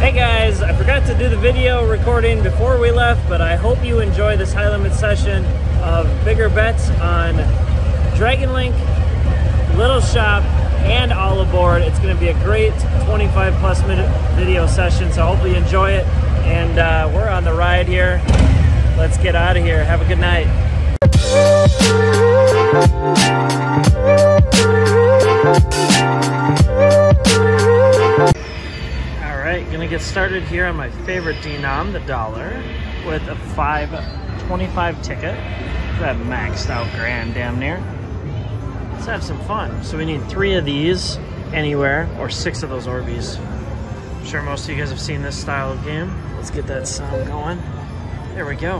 Hey guys, I forgot to do the video recording before we left, but I hope you enjoy this high limit session of bigger bets on Dragon Link, Little Shop, and All Aboard. It's going to be a great 25+ minute video session, so hopefully you enjoy it. And we're on the ride here. Let's get out of here. Have a good night. Alright, gonna get started here on my favorite denom, the dollar, with a $5.25 ticket. That maxed out grand damn near. Let's have some fun. So we need 3 of these anywhere, or 6 of those Orbeez. I'm sure most of you guys have seen this style of game. Let's get that sound going. There we go.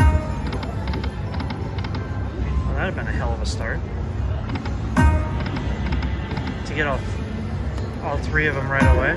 Well, that'd have been a hell of a start. To get all 3 of them right away.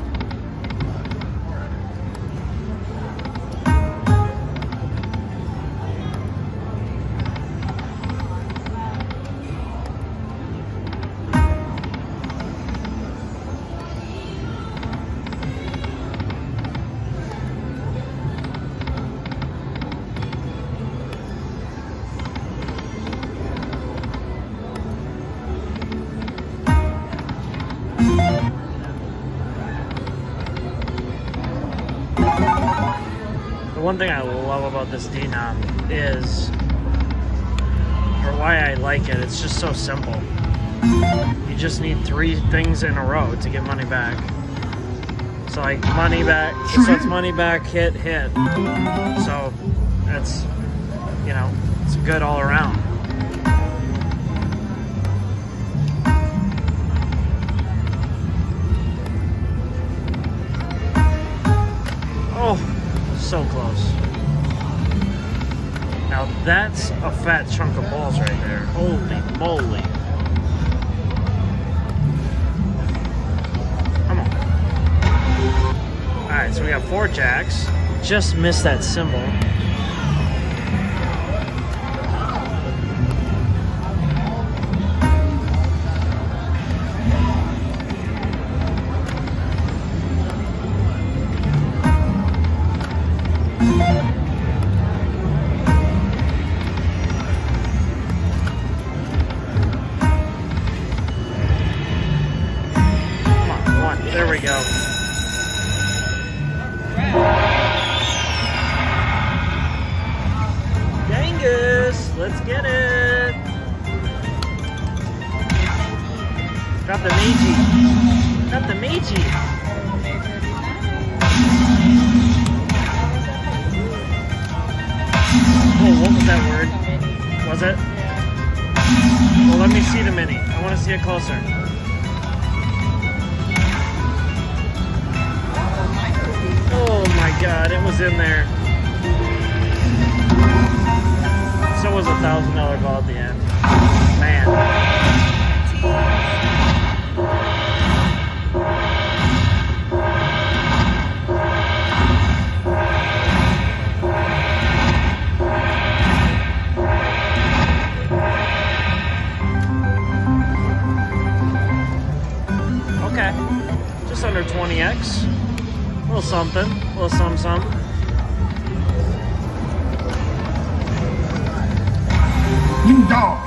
The one thing I love about this denom is, or why I like it, it's just so simple. You just need 3 things in a row to get money back. So like money back, so it's money back, hit, hit. So that's, you know, it's good all around. Oh, so close. Now that's a fat chunk of balls right there. Holy moly. Come on. Alright, so we got 4 jacks. Just missed that symbol. There we go. Dangus, let's get it. Got the Meiji. Got the Meiji. Oh, what was that word? Was it? Well, let me see the mini. I want to see it closer. Oh my god, it was in there. So was $1,000 ball at the end. Man. Okay. Just under 20x. A little something, a little some. You dog.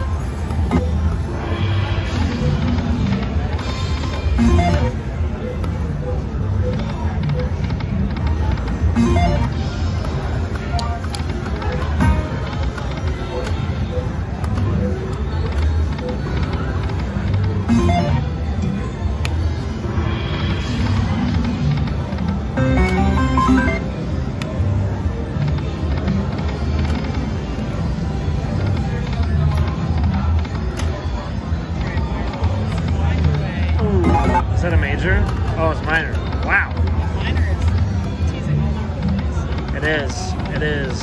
Is that a major? Oh, it's minor. Wow. Minor is teasing all over the place. It is. It is.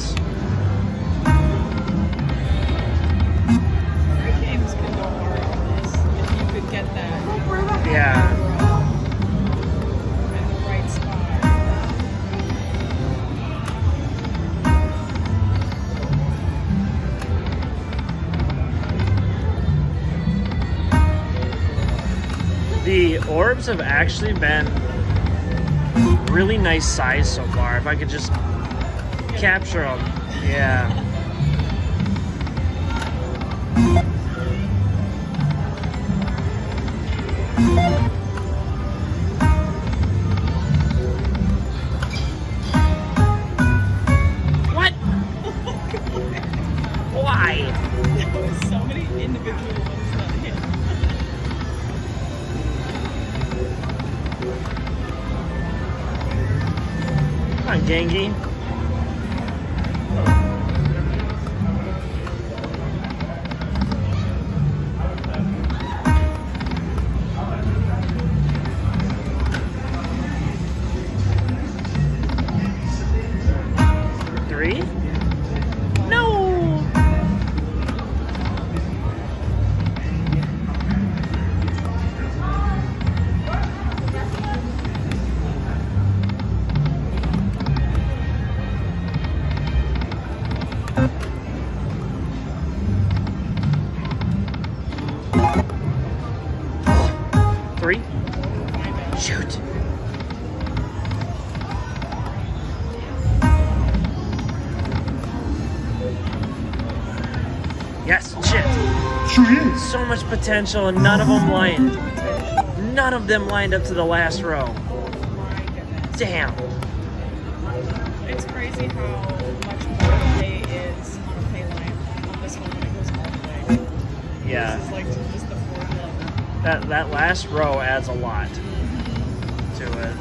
3 games could go hard on this if you could get that. Yeah. In the right spot. The orbs have actually been really nice size so far. If I could just capture them. Yeah. What? Why? There were so many individual ones that hit. Come on, Gangy. Three? No! Three? Shoot. Yes, shit. Sure is. So much potential and none of them lined. None of them lined up to the last row. My goodness. Damn. It's crazy how much more the pay is on a pay line on this one when it goes all the way. Yeah. This is like just the fourth level. That last row adds a lot to it.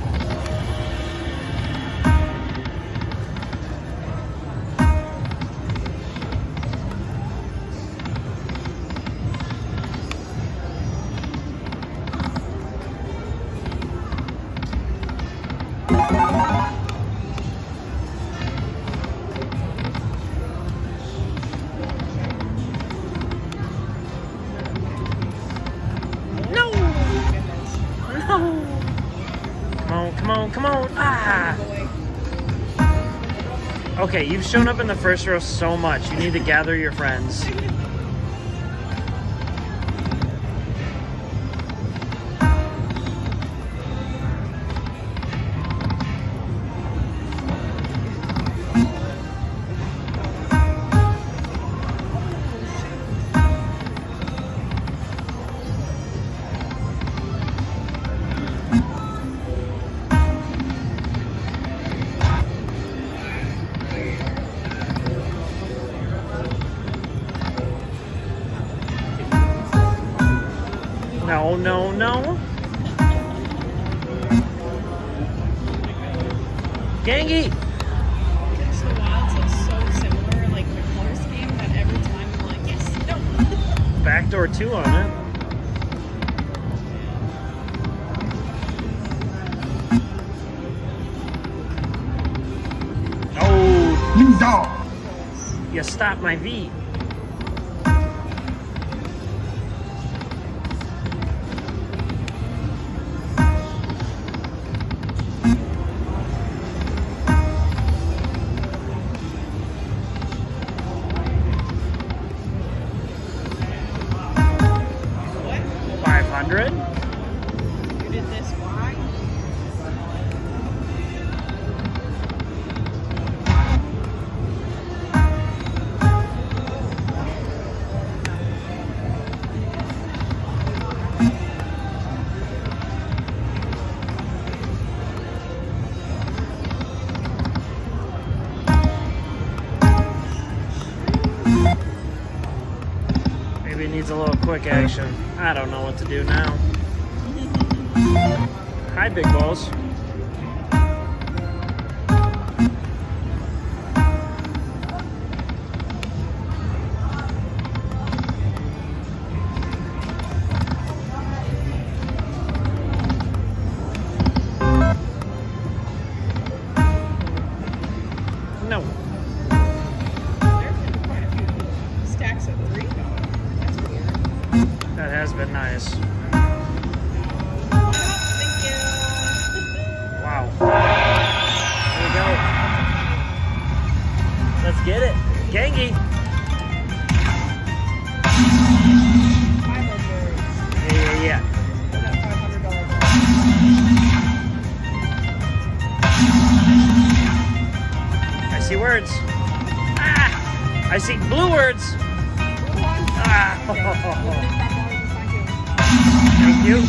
No! Goodness. No! Come on, come on, come on! Ah! Boy. Okay, you've shown up in the first row so much. You need to gather your friends. No, no, no. Gangy! Catch the Wilds look so similar, like the color scheme, that every time I'm like, yes, no. Backdoor 2 on it. Oh, You dog. you stopped my V. What? 500? You did this, why? Maybe it needs a little quick action. I don't know what to do now. Hi, big balls. No. There's been quite a few stacks of 3 though. That's weird. That has been nice. Thank you. Wow. There we go. Let's get it. Gangy. 500 berries. Yeah, yeah, yeah. For that $500 bill. see words. Ah! I see blue words. Ah! Thank you.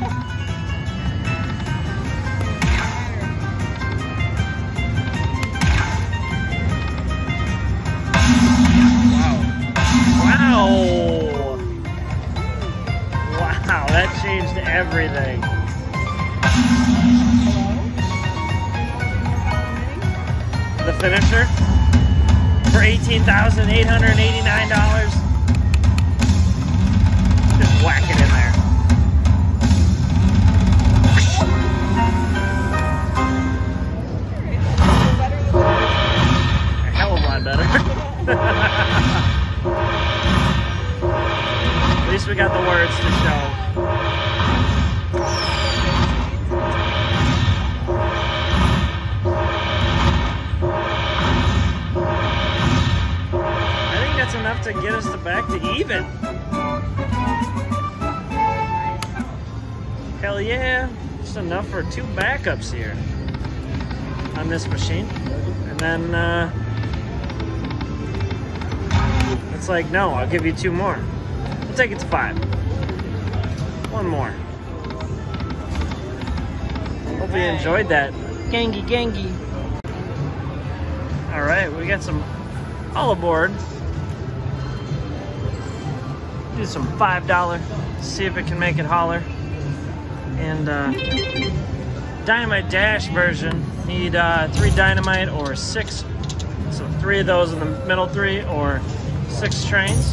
Wow. Wow, that changed everything. The finisher for $18,889. Just whack it in there. A hell of a lot better. At least we got the words to show. I think that's enough to get us back to even. Hell yeah, just enough for 2 backups here on this machine. And then it's like, no, I'll give you 2 more. We'll take it to 5. 1 more. Hope you enjoyed that. Gangy. All right, we got some all aboard. Do some $5. See if it can make it holler. And Dynamite Dash version, need 3 dynamite or 6. So 3 of those in the middle 3 or 6 trains.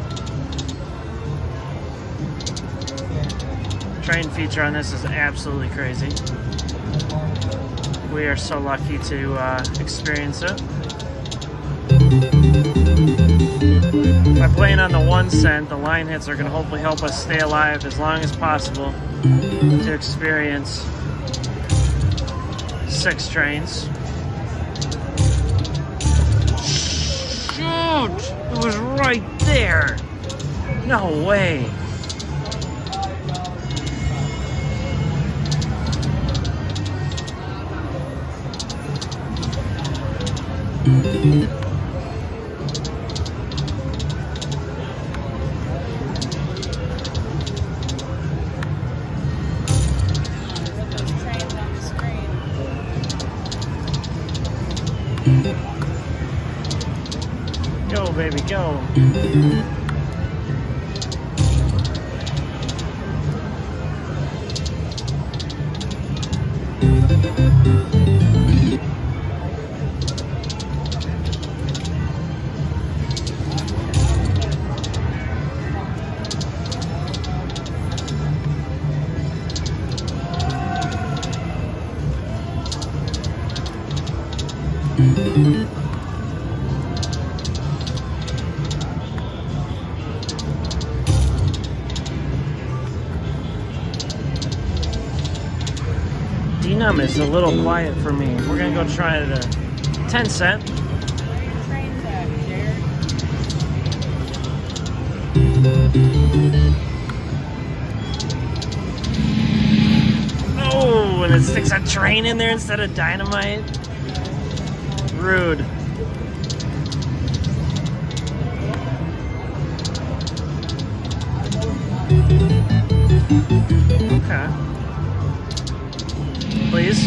Train feature on this is absolutely crazy. We are so lucky to experience it. By playing on the 1 cent, the line hits are going to hopefully help us stay alive as long as possible to experience 6 trains. Shoot! It was right there! No way! Go, baby, go. D-Num is a little quiet for me. We're gonna go try it at 10 cent. Oh, and it sticks a train in there instead of dynamite. Rude. Okay. Please.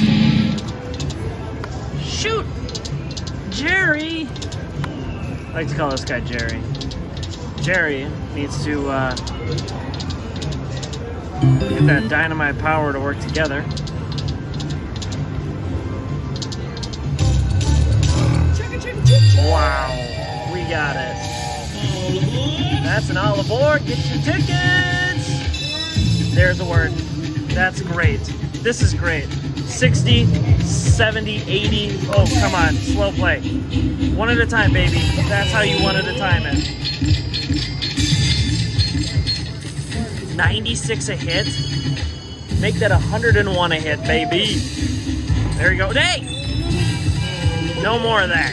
Shoot! Jerry! I like to call this guy Jerry. Jerry needs to get that dynamite power to work together. Wow, we got it. That's an all aboard. Get your tickets. There's a word. That's great. This is great. 60, 70, 80. Oh, come on. Slow play. 1 at a time, baby. That's how you 1 at a time it. 96 a hit. Make that 101 a hit, baby. There you go. Hey! No more of that.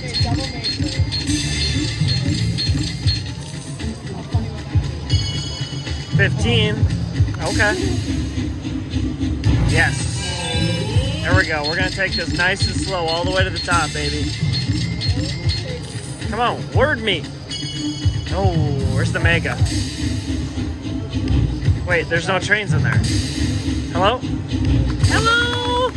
15. Okay. Yes. There we go. We're going to take this nice and slow all the way to the top, baby. Come on, word me. Oh, where's the Mega? Wait, there's no trains in there. Hello? Hello?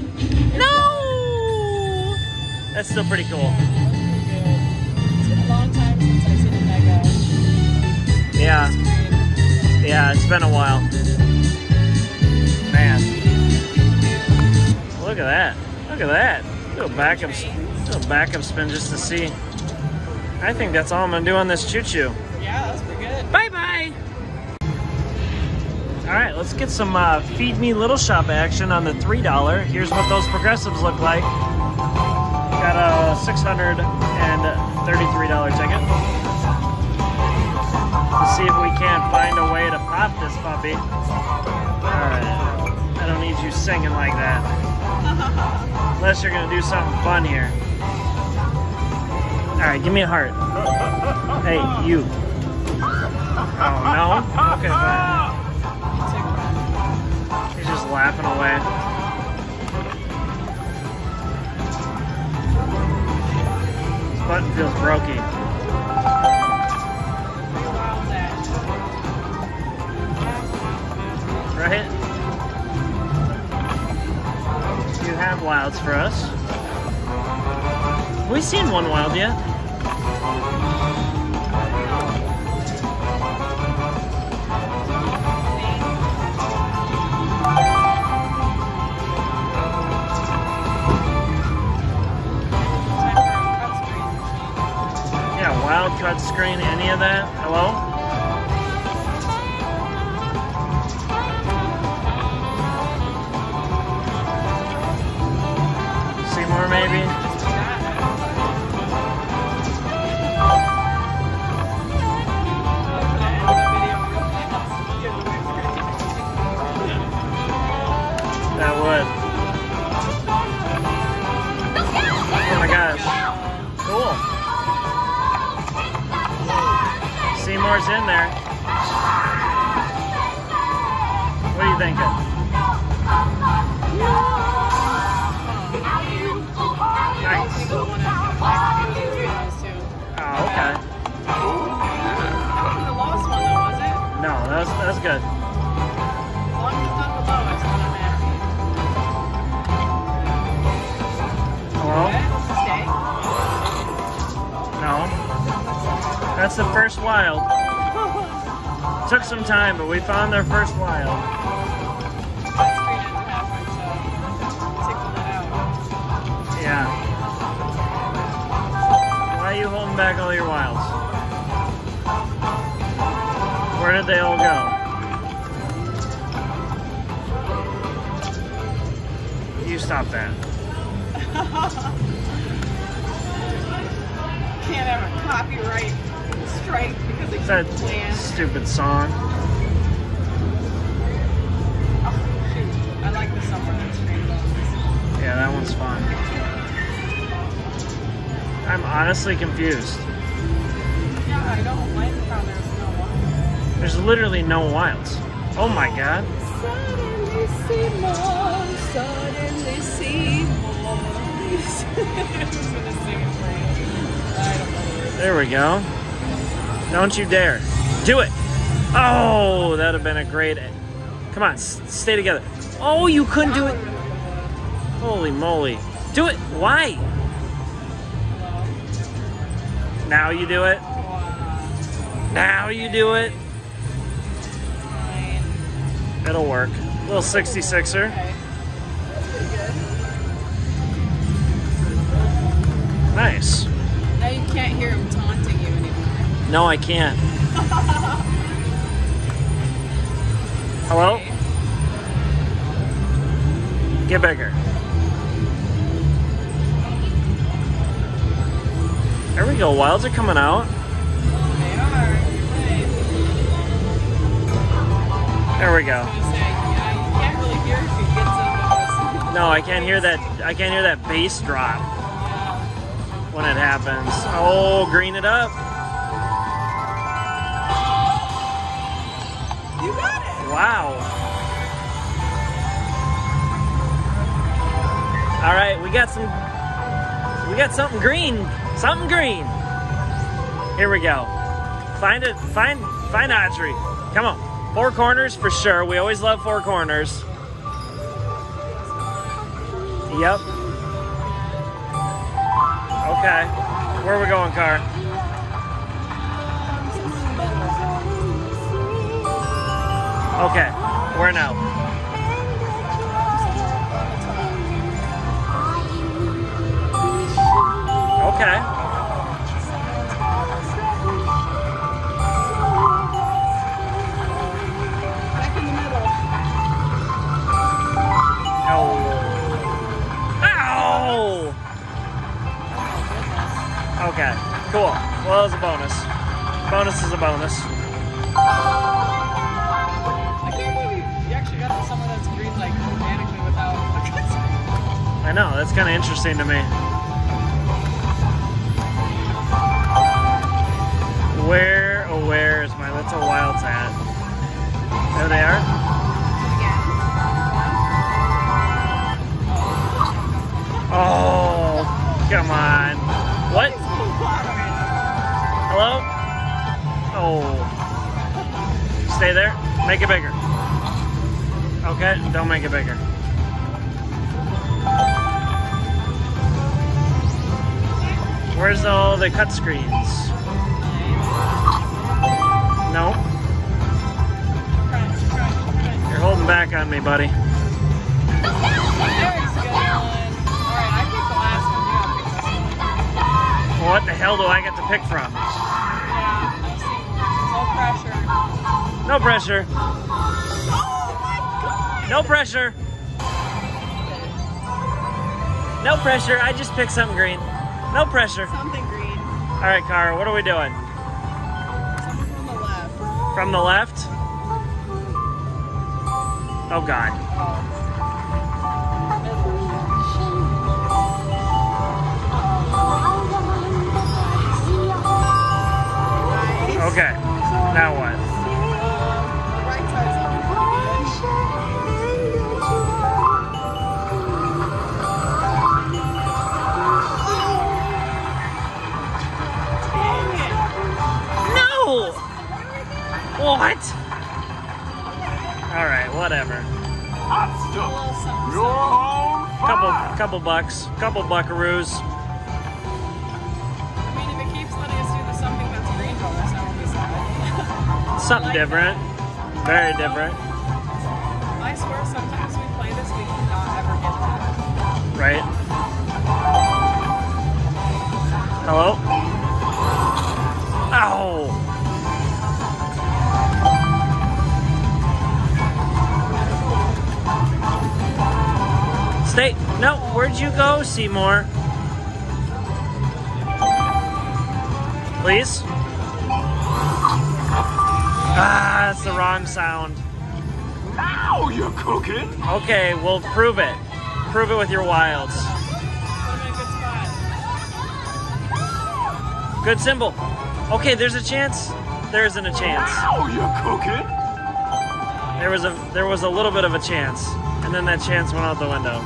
No! That's still pretty cool. It's been a long time since I've seen a Mega. Yeah. Yeah, it's been a while. Man. Look at that. Look at that. Little backup spin just to see. I think that's all I'm gonna do on this choo-choo. Yeah, that's pretty good. Bye-bye. All right, let's get some Feed Me Little Shop action on the $3. Here's what those progressives look like. Got a $633 ticket. Let's see if we can't find a way to pop this puppy. All right, I don't need you singing like that. Unless you're gonna do something fun here. All right, give me a heart. Hey, you. Oh, no? Okay, fine. He's just laughing away. This button feels brokey. Right? You have wilds for us. Have we seen one wild yet? Yeah, wild cut screen, any of that? Hello? Seymour, maybe? That would. Oh my gosh. Cool. Seymour's in there. What are you thinking? Nice. Oh, okay. The lowest one though, was it? No, that was good. As long as it's not the lowest one, I'm happy. Hello? Stay. No. That's the first wild. Took some time, but we found their first wild. That screen didn't happen to tickle it out. Yeah. Why are you holding back all your wilds? Where did they all go? You stop that. Can't have a copyright strike because they That keep playing. stupid song. Oh, shoot. I like the summer that's rainbows. Yeah, that one's fun. I'm honestly confused. Yeah, I don't like how there's no one. There's literally no wilds. Oh my god. Suddenly see more, suddenly see more. I was gonna sing it for you. I don't know. There we go. Don't you dare. Do it. Oh, that would have been a great... Come on, stay together. Oh, you couldn't do it. Holy moly. Do it. Why? Now you do it. Now you do it. Fine. It'll work. Little 66er. Okay. That's pretty good. Nice. Now you can't hear him taunting you anymore. No, I can't. Hello? Get bigger. There we go. Wilds are coming out. They are. Right. There we go. I was gonna say, yeah, you can't really hear if he gets up with No, I can't hear that. I can't hear that bass drop when it happens. Oh, green it up. You got it! Wow. All right, we got something green. Something green. Here we go. Find Audrey. Come on. 4 corners for sure. We always love 4 corners. Yep. Okay. Where are we going, Car? Okay. Where now? Okay. Back in the middle. Ow! Okay, cool. Well, that was a bonus. Bonus is a bonus. I can't believe you actually got to someone that's green like organically without I know, that's kind of interesting to me. Where is my little wilds at? There they are. Oh, come on. What? Hello? Oh. Stay there. Make it bigger. Okay, don't make it bigger. Where's all the cut screens? No. You're holding back on me, buddy. There's a good one. Alright, I picked the last one. You gotta pick this one. What the hell do I get to pick from? Yeah, no pressure. No pressure. Oh my god! No pressure. No pressure. I just picked something green. No pressure. Something green. All right, Cara, what are we doing? Something from the left. From the left? Oh, God. Nice. Okay. Now what? The right side's up. No! What? All right, whatever. Hot stuff. You're on fire. Couple bucks, couple buckaroos. I mean, if it keeps letting us do the something that's green bonus, I won't be sad. Something like different. Very different. I swear, sometimes we play this, we cannot ever get that. Right? Hello? Ow! Stay. No, where'd you go, Seymour? Please? Ah, that's the wrong sound. Now you're cooking. Okay, well, prove it. Prove it with your wilds. Put them in a good spot. Good symbol. Okay, there's a chance. There isn't a chance. Now you're cooking. There was a little bit of a chance, and then that chance went out the window.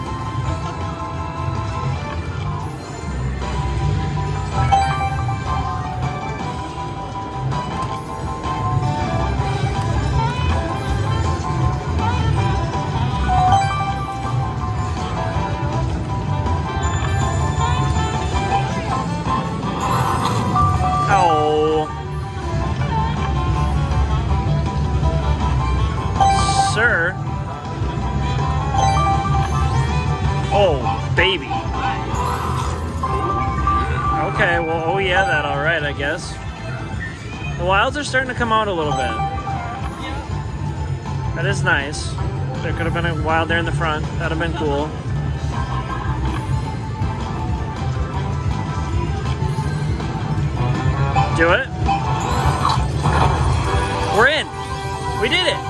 Oh. Sir. Oh, baby. Okay, well, oh yeah, that all right, I guess. The wilds are starting to come out a little bit. That is nice. There could have been a wild there in the front. That'd have been cool. Do it. We're in. We did it.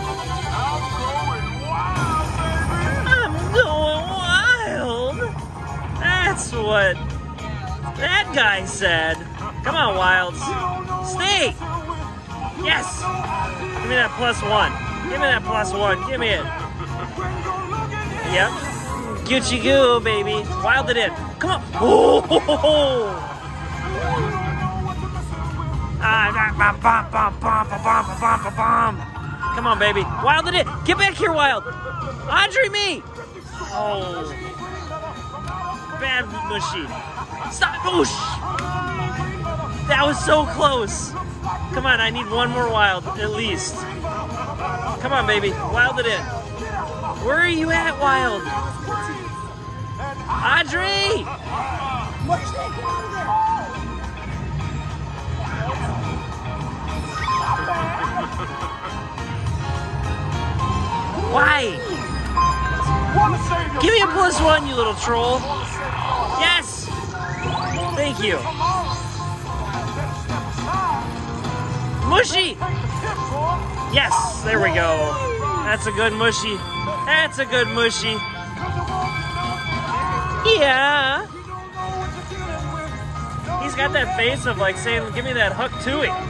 I'm going wild. That's what that guy said. Come on, Wilds. Stay. Yes. Give me that +1. Give me that +1. Give me it. Yep. Gucci goo, baby. Wild it in. Come on. Oh. Come on, baby. Wild it in. Get back here, Wild. Andre, me. Oh. Bad mushy. Stop. Whoosh. That was so close. Come on, I need one more Wild, at least. Come on, baby. Wild it in. Where are you at, Wild? Audrey! Why? Give me a +1, you little troll. Yes! Thank you. Mushy! Yes, there we go. That's a good mushy. That's a good mushy. Yeah. He's got that face of like saying, give me that hook to it.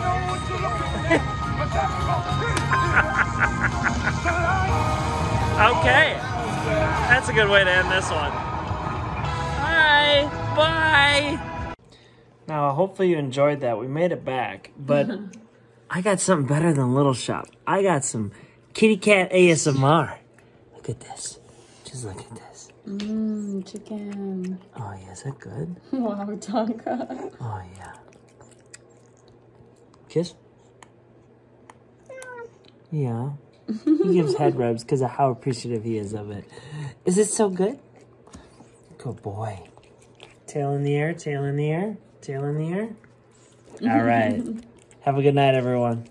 Okay. That's a good way to end this one. Bye. Bye. Now, hopefully you enjoyed that. We made it back, but I got something better than Little Shop. I got some kitty cat ASMR. Look at this. Just look at this. Chicken. Oh, yeah. Is that good? Wow, Tonka. Oh, yeah. Kiss? Yeah. He gives head rubs because of how appreciative he is of it. Is it so good? Good boy. Tail in the air, tail in the air, tail in the air. All right. Have a good night, everyone.